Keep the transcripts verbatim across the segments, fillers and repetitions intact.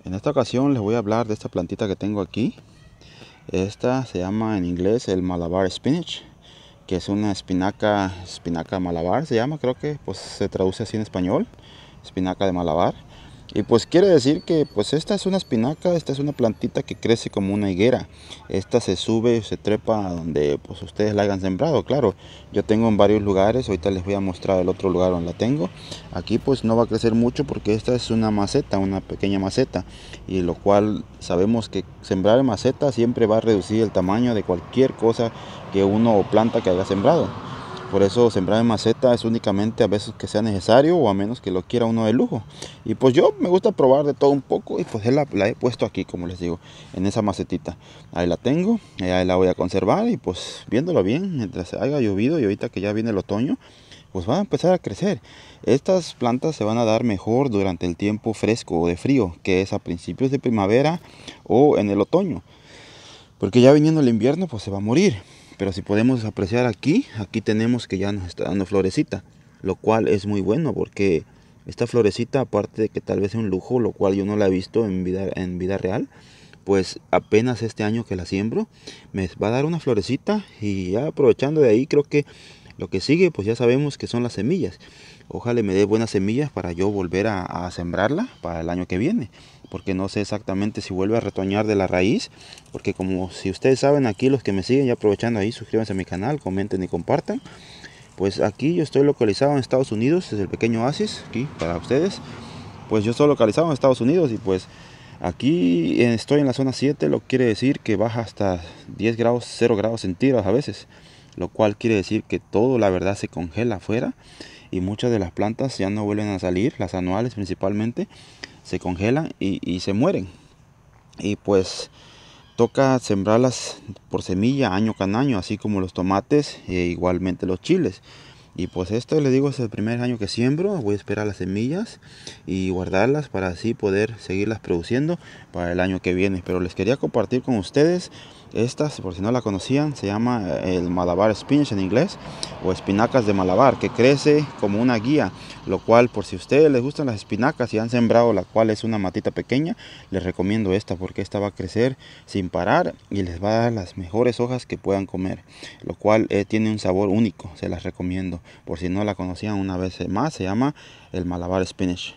En esta ocasión les voy a hablar de esta plantita que tengo aquí. Esta se llama en inglés el Malabar Spinach, que es una espinaca, espinaca malabar se llama, creo que pues se traduce así en español, espinaca de Malabar. Y pues quiere decir que pues esta es una espinaca, esta es una plantita que crece como una higuera. Esta se sube, se trepa a donde pues ustedes la hayan sembrado, claro. Yo tengo en varios lugares, ahorita les voy a mostrar el otro lugar donde la tengo. Aquí pues no va a crecer mucho porque esta es una maceta, una pequeña maceta. Y lo cual sabemos que sembrar en maceta siempre va a reducir el tamaño de cualquier cosa que uno o planta que haya sembrado. Por eso sembrar en maceta es únicamente a veces que sea necesario o a menos que lo quiera uno de lujo. Y pues yo me gusta probar de todo un poco y pues la, la he puesto aquí, como les digo, en esa macetita. Ahí la tengo, ahí la voy a conservar y pues viéndolo bien, mientras haya llovido y ahorita que ya viene el otoño, pues van a empezar a crecer. Estas plantas se van a dar mejor durante el tiempo fresco o de frío, que es a principios de primavera o en el otoño. Porque ya viniendo el invierno pues se va a morir. Pero si podemos apreciar aquí, aquí tenemos que ya nos está dando florecita, lo cual es muy bueno porque esta florecita, aparte de que tal vez es un lujo, lo cual yo no la he visto en vida, en vida real, pues apenas este año que la siembro, me va a dar una florecita y ya aprovechando de ahí creo que lo que sigue pues ya sabemos que son las semillas. Ojalá me dé buenas semillas para yo volver a, a sembrarla para el año que viene, porque no sé exactamente si vuelve a retoñar de la raíz, porque como si ustedes saben aquí los que me siguen, ya aprovechando ahí, suscríbanse a mi canal, comenten y compartan. Pues aquí yo estoy localizado en Estados Unidos, es el pequeño oasis aquí para ustedes. Pues yo estoy localizado en Estados Unidos y pues aquí estoy en la zona siete, lo que quiere decir que baja hasta diez grados, cero grados centígrados a veces, lo cual quiere decir que todo la verdad se congela afuera y muchas de las plantas ya no vuelven a salir, las anuales principalmente, se congelan y, y se mueren. Y pues toca sembrarlas por semilla año con año, así como los tomates e igualmente los chiles. Y pues esto les digo es el primer año que siembro, voy a esperar las semillas y guardarlas para así poder seguirlas produciendo para el año que viene. Pero les quería compartir con ustedes estas, por si no la conocían, se llama el Malabar Spinach en inglés o espinacas de Malabar, que crece como una guía, lo cual por si a ustedes les gustan las espinacas y han sembrado la cual es una matita pequeña, les recomiendo esta porque esta va a crecer sin parar y les va a dar las mejores hojas que puedan comer, lo cual eh, tiene un sabor único, se las recomiendo. Por si no la conocían una vez más, se llama el Malabar Spinach.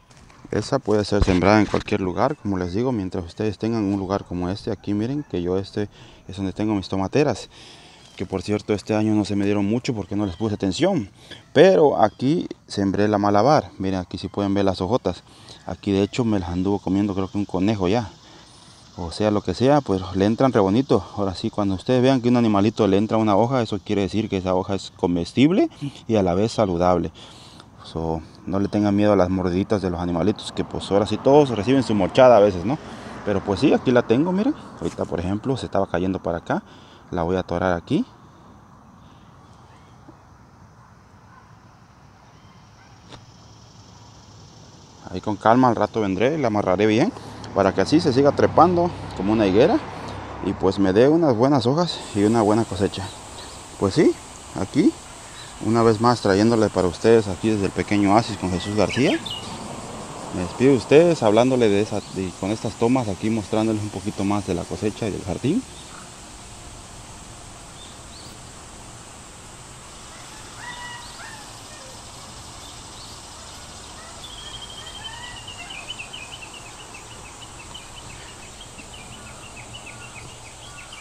Esa puede ser sembrada en cualquier lugar, como les digo, mientras ustedes tengan un lugar como este. Aquí miren que yo este es donde tengo mis tomateras, que por cierto este año no se me dieron mucho porque no les puse atención. Pero aquí sembré la Malabar, miren aquí si pueden ver las hojotas. Aquí de hecho me las anduvo comiendo creo que un conejo ya. O sea, lo que sea, pues le entran re bonito. Ahora sí, cuando ustedes vean que un animalito le entra una hoja, eso quiere decir que esa hoja es comestible y a la vez saludable. So, no le tengan miedo a las mordiditas de los animalitos, que pues ahora sí todos reciben su mochada a veces, ¿no? Pero pues sí, aquí la tengo, miren. Ahorita por ejemplo se estaba cayendo para acá. La voy a atorar aquí. Ahí con calma al rato vendré, la amarraré bien para que así se siga trepando como una higuera y pues me dé unas buenas hojas y una buena cosecha. Pues sí, aquí una vez más trayéndole para ustedes aquí desde el pequeño oasis con Jesús García. Me despido de ustedes hablándole de esa, de, con estas tomas aquí mostrándoles un poquito más de la cosecha y del jardín.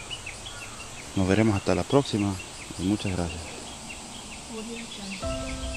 Nos veremos hasta la próxima y muchas gracias.